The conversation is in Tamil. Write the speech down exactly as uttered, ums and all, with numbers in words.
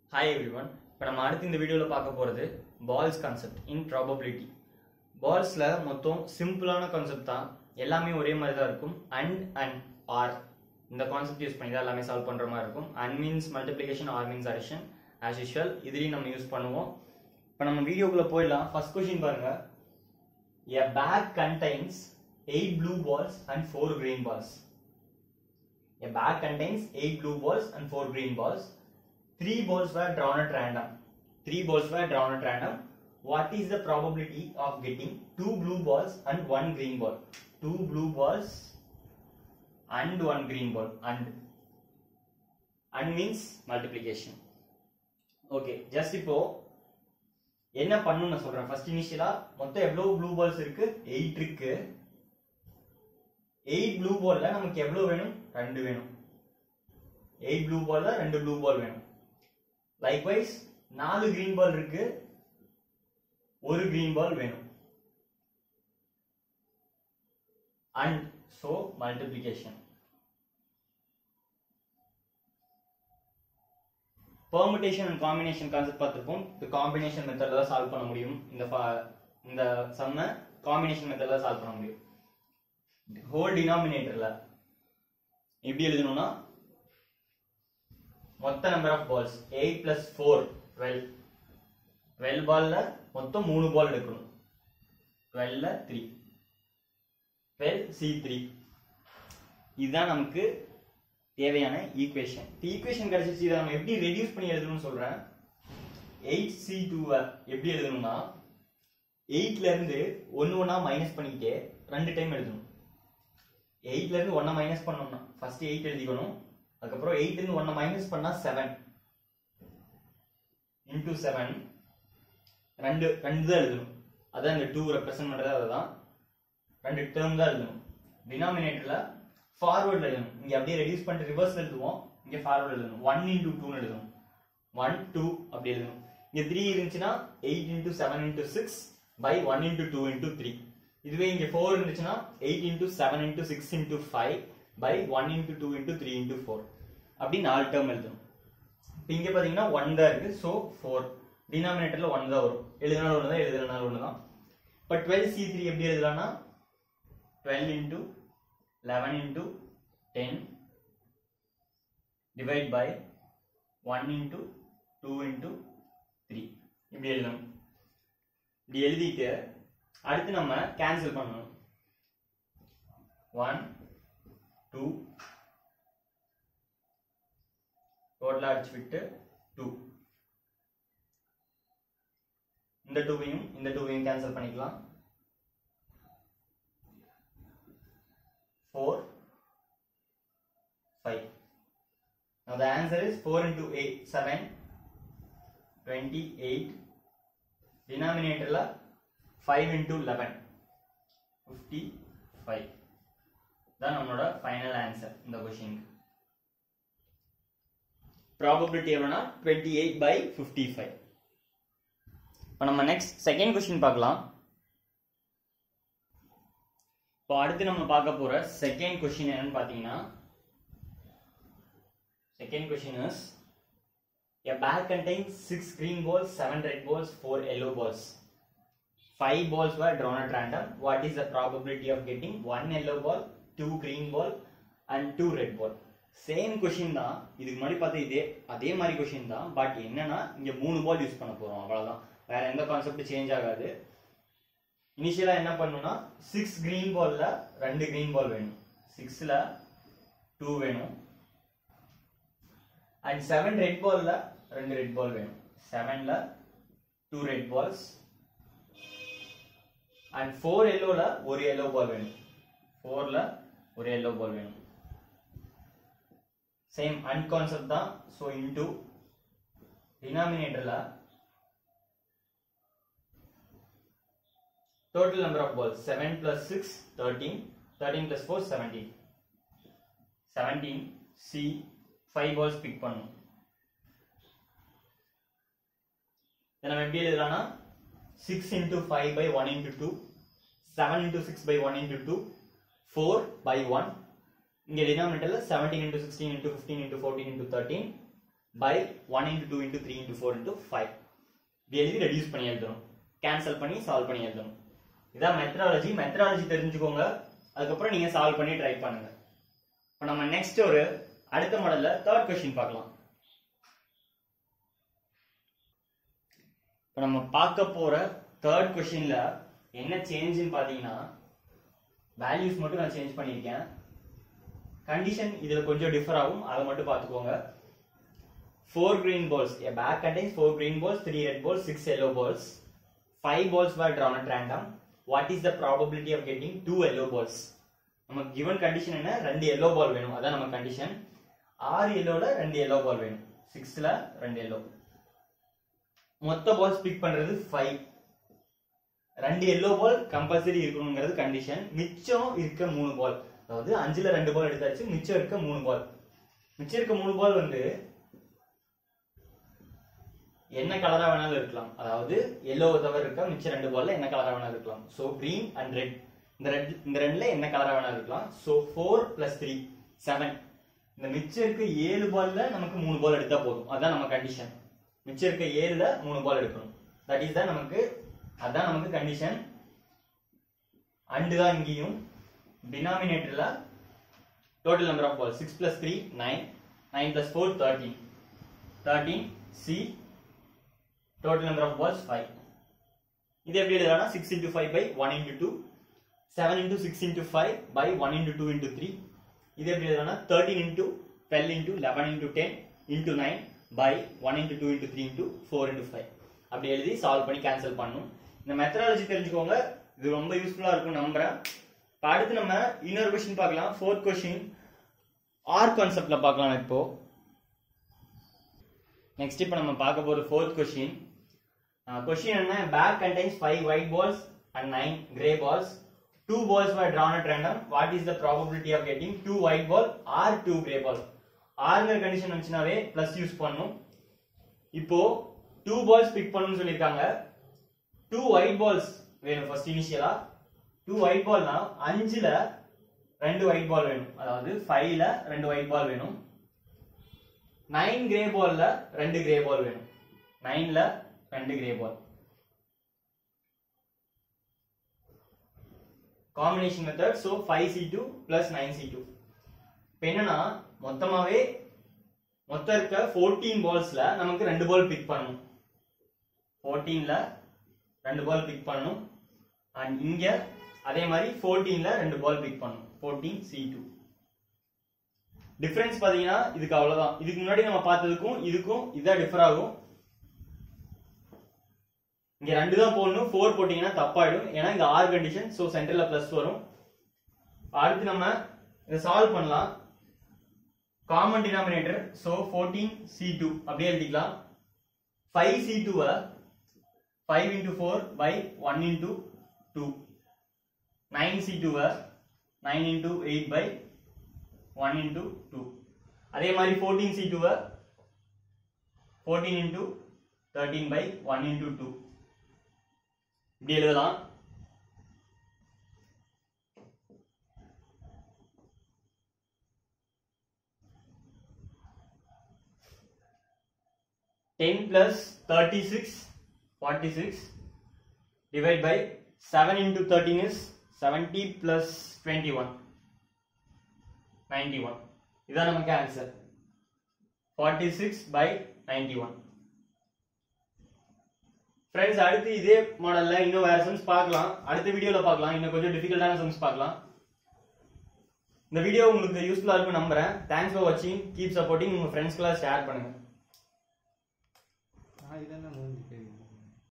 Hi everyone. இப்போ நம்ம அடுத்து இந்த வீடியோல பார்க்க போறது balls concept in probability. Ballsல மொத்தம் சிம்பிளான கான்செப்ட் தான், எல்லாமே ஒரே மாதிரி தான் இருக்கும். and and or இந்த கான்செப்ட் யூஸ் பண்ணி தான் எல்லாமே சால்வ் பண்ற மாதிரி இருக்கும். and means multiplication, or means addition as usual இதுலயும் நம்ம யூஸ் பண்ணுவோம். இப்போ நம்ம வீடியோக்குள்ள போயிடலாம். ஃபர்ஸ்ட் क्वेश्चन பாருங்க. A bag contains eight blue balls and four green balls. A bag contains eight blue balls and four green balls. Three balls were drawn at random. Three balls were drawn at random. What is the probability of getting two blue balls and one green ball? Two blue balls and one green ball. And and means multiplication. Okay, just இப்போ என்ன பண்ணனும் நான் சொல்றேன். ஃபர்ஸ்ட் இனிஷியலா மொத்தம் எவ்வளவு ப்ளூ பால்ஸ் இருக்கு? eight இருக்கு. eight ப்ளூ பால்ல நமக்கு எவ்வளவு வேணும்? two வேணும். eight ப்ளூ பால்ல two ப்ளூ பால் வேணும். Likewise, four green ball இருக்கு, one green ball வேணும். And so multiplication. Permutation and combination concept பார்த்திருப்போம். இந்த combination method ல சால்வ் பண்ண முடியும். இந்த இந்த சம்ம combination method ல சால்வ் பண்ண முடியும். whole denominatorல எப்படி எழுதணும்னா மொத்த number of balls eight plus four twelve. twelve பால்ல மொத்தம் three பால் எடுக்கணும். twelve ல three. twelve C three. இதுதான் நமக்கு தேவையான ஈக்குவேஷன். இந்த ஈக்குவேஷன் கிடைச்சிச்சு. இதை நம்ம எப்படி ரெடியூஸ் பண்ணி எழுதணும்னு சொல்றேன். eight C two எப்படி எழுதணும்னா eight ல இருந்து one ஒண்ணா மைனஸ் பண்ணிக்கிட்டே ரெண்டு டைம் எழுதணும். eight ல இருந்து one மைனஸ் பண்ணோம்னா ஃபர்ஸ்ட் eight எழுதிக்கணும். அதுக்கப்புறம் eight ல இருந்து one மைனஸ் பண்ணா seven into seven ரெண்டு ரெண்டு தான் எழுதணும். அதான் இந்த two ரெப்ரசன்ட் பண்றது அதுதான். ரெண்டு டேர்ம் தான் எழுதணும். டினாமினேட்டர்ல ஃபார்வர்ட்ல எழுதணும். இங்க அப்படியே ரெடியூஸ் பண்ணிட்டு ரிவர்ஸ்ல எழுதுவோம். இங்க ஃபார்வர்ட்ல எழுதணும். one into two னு எழுதணும். one two அப்படி எழுதணும். இங்க three இருந்துச்சுனா eight into seven into six by one into two into three. இதுவே இங்க four இருந்துச்சுனா eight into seven into six into five by one into two into three into four. அப்படி நாலு டேர்ம் எழுதணும். இப்போ இங்க பாத்தீங்கன்னா one தான் இருக்கு. So four. டினாமினேட்டர்ல one தான் வரும். எழுதுனால ஒண்ணு தான், எழுதுனால ஒண்ணு தான். இப்போ twelve C three எப்படி எழுதலாம்னா twelve into eleven into ten divide by one into two into three. இப்படி எழுதணும். இப்படி எழுதிட்டு அடுத்து நம்ம கேன்சல் பண்ணணும். one two டோட்டலா அடிச்சு விட்டு two. இந்த two வையும் இந்த two வையும் கேன்சல் பண்ணிக்கலாம். four five. Now the answer is four into eight seven twenty-eight. Denominator la five into eleven fifty-five. தான் நம்மளோட ஃபைனல் ஆன்சர் இந்த क्वेश्चनக்கு. probability எவ்வளவுனா twenty-eight by fifty-five. இப்போ நம்ம நெக்ஸ்ட் செகண்ட் क्वेश्चन பார்க்கலாம். இப்போ அடுத்து நம்ம பார்க்க போற செகண்ட் क्वेश्चन என்னன்னு பாத்தீங்கன்னா second question is a bag contains six green balls, seven red balls, four yellow balls. Five balls were drawn at random. What is the probability of getting one yellow ball, two green ball and two red ball? Same question தான். இதுக்கு முன்னாடி பார்த்த இதே அதே மாதிரி क्वेश्चन தான். பட் என்னன்னா இங்க மூணு பால் யூஸ் பண்ண போறோம், அவ்வளவுதான். வேற எந்த கான்செப்ட் சேஞ்ச் ஆகாது. இனிஷியலா என்ன பண்ணனும்னா six green ballல ரெண்டு green ball வேணும். six ல two வேணும். and seven red ballல ரெண்டு red ball வேணும். seven ல two red balls and four yellow ல ஒரு yellow ball வேணும். four ல ஒரு yellow ball வேணும். சேம் அண்ட் கான்செப்ட் தான். சோ இன்டு டினாமினேட்டர்ல total number of balls seven plus six thirteen. thirteen plus four seventeen. seventeen C five balls pick பண்ணனும். then நம்ம எப்படி எழுதலாம்னா six into five by one into two, seven into six by one into two, four by one. இங்க denominatorல seventeen into sixteen into fifteen into fourteen into thirteen by one into two into three into four into five. இப்படி எழுதி ரெடியூஸ் பண்ணி எழுதணும், கேன்சல் பண்ணி சால்வ் பண்ணி எழுதணும். இதான் மெத்தடாலஜி. மெத்தடாலஜி தெரிஞ்சுக்கோங்க, அதுக்கப்புறம் நீங்க சால்வ் பண்ணி ட்ரை பண்ணுங்க. இப்போ நம்ம நெக்ஸ்ட் ஒரு அடுத்த மாடல்ல தேர்ட் கொஸ்டின் பார்க்கலாம். இப்போ நம்ம பார்க்க போற தேர்ட் கொஸ்டின்ல என்ன சேஞ்சுன்னு பார்த்தீங்கன்னா வேல்யூஸ் மட்டும் நான் சேஞ்ச் பண்ணியிருக்கேன். கண்டிஷன் இதுல கொஞ்சம் டிஃபர் ஆகும், அதை மட்டும் பார்த்துக்கோங்க. Four green balls. A bag contains four green balls, three red balls, six yellow balls. Five balls were drawn at random. What is the probability of getting two yellow balls? நம்ம given condition என்ன? ரெண்டு yellow ball வேணும், அதான் நம்ம condition. ஆறு yellowல ரெண்டு yellow ball வேணும், sixல ரெண்டு yellow. மொத்த balls pick பண்றது five. ரெண்டு yellow ball கம்பல்சரி இருக்கணும்ங்கிறது கண்டிஷன். மிச்சம் இருக்க மூணு பால், அதாவது அஞ்சுல ரெண்டு பால் எடுத்தாச்சு, மிச்சம் இருக்க மூணு பால். மிச்சம் இருக்க மூணு பால் வந்து என்ன கலரா வேணாலும் இருக்கலாம், அதாவது எல்லோ தவிர இருக்க மிச்ச ரெண்டு பால்ல என்ன கலரா வேணாலும் இருக்கலாம். சோ கிரீன் அண்ட் ரெட், இந்த ரெட் இந்த ரெண்டுல என்ன கலரா வேணாலும் இருக்கலாம். So four plus three seven. இந்த மிச்சம் இருக்க ஏழு பால்ல நமக்கு மூணு பால் எடுத்தா போதும், அதான் நம்ம கண்டிஷன். மிச்சம் இருக்க ஏழுல மூணு பால் எடுக்கணும், தட் இஸ் தான் நமக்கு, அதான் நமக்கு கண்டிஷன். அண்டு தான் இங்கேயும் டினாமினேட்டர்ல total number of ball six plus three nine, nine plus four thirteen, thirteen C total number of balls five. இது எப்படி எழுதலாம்? six into five by one into two, seven into six into five by one into two into three. இது எப்படி எழுதலாம்? thirteen into twelve into eleven into ten into nine by one into two into three into four into five. அப்படி எழுதி சால்வ் பண்ணி கேன்சல் பண்ணணும். இந்த மெத்தடாலஜி தெரிஞ்சுக்கோங்க, இது ரொம்ப யூஸ்ஃபுல்லா இருக்கும் நம்புறேன். இப்போ அடுத்து நம்ம இன்னொரு கொஸ்டின் பார்க்கலாம். ஃபோர்த் கொஸ்டின் ஆர் கான்செப்ட்ல பார்க்கலாம். இப்போ நெக்ஸ்ட் இப்போ நம்ம பார்க்க போற ஃபோர்த் கொஸ்டின். கொஸ்டின் என்ன? Bag contains five white balls and nine gray balls. Two balls were drawn at random. What is the probability of getting two white ball or two gray ball? ஆர்ங்கிற கண்டிஷன் வந்துச்சுனாவே பிளஸ் யூஸ் பண்ணணும். இப்போ two balls பிக் பண்ணணும்னு சொல்லியிருக்காங்க. two white balls வேணும் ஃபர்ஸ்ட் இனிஷியலா. two white ballனா அஞ்சுல ரெண்டு white ball வேணும், அதாவது ஃபைவ்ல ரெண்டு white ball வேணும். நைன் கிரே பால்ல ரெண்டு கிரே பால் வேணும், நைன்ல ரெண்டு grey ball. Combination method. So five C two plus nine C two. இப்போ என்னன்னா மொத்தமாவே மொத்தம் இருக்க ஃபோர்டீன் பால்ஸ்ல நமக்கு ரெண்டு பால் பிக் பண்ணணும். ஃபோர்டீன்ல ரெண்டு பால் பிக் பண்ணணும். அண்ட் இங்க அதே மாதிரி ஃபோர்டீன்ல ரெண்டு பால் பிக் பண்ணணும், ஃபோர்டீன் சி டூ. டிஃபரன்ஸ் பாத்தீங்கன்னா இதுக்கு அவ்வளவுதான். இதுக்கு முன்னாடி நம்ம பார்த்ததுக்கும் இதுக்கும் இதான் டிஃபர் ஆகும். இங்க ரெண்டு தான் போடணும், ஃபோர் போட்டீங்கன்னா தப்பாயிடும், ஏன்னா இந்த ஆர் கண்டிஷன். சோ சென்டர்ல பிளஸ் வரும். அடுத்து நம்ம இதை சால்வ் பண்ணலாம். Common denominator, so fourteen C two அப்படியே எழுதிக்கலாம். Five C two five into four by one into two. Nine C two nine into eight by one into two. அதே மாதிரி fourteen C two fourteen into thirteen by one into two. இப்படி எழுதலாம். ten plus thirty-six, forty-six divide by seven into thirteen is seventy plus twenty-one, ninety-one. இதான் நமக்கு answer. forty-six by ninety-one. Friends, அடுத்து இதே மாடல்ல இன்னும் வேற சம்ஸ் பார்க்கலாம். அடுத்த வீடியோல பார்க்கலாம். இன்னும் கொஞ்சம் டிஃபிகல்ட்டான சம்ஸ் பார்க்கலாம். இந்த வீடியோ உங்களுக்கு யூஸ்ஃபுல்லா இருக்கும் நம்புறேன். தேங்க்ஸ் ஃபார் வாட்சிங். Keep supporting. உங்க ஃப்ரெண்ட்ஸ்க்குலாம் ஷேர் பண்ணுங்க.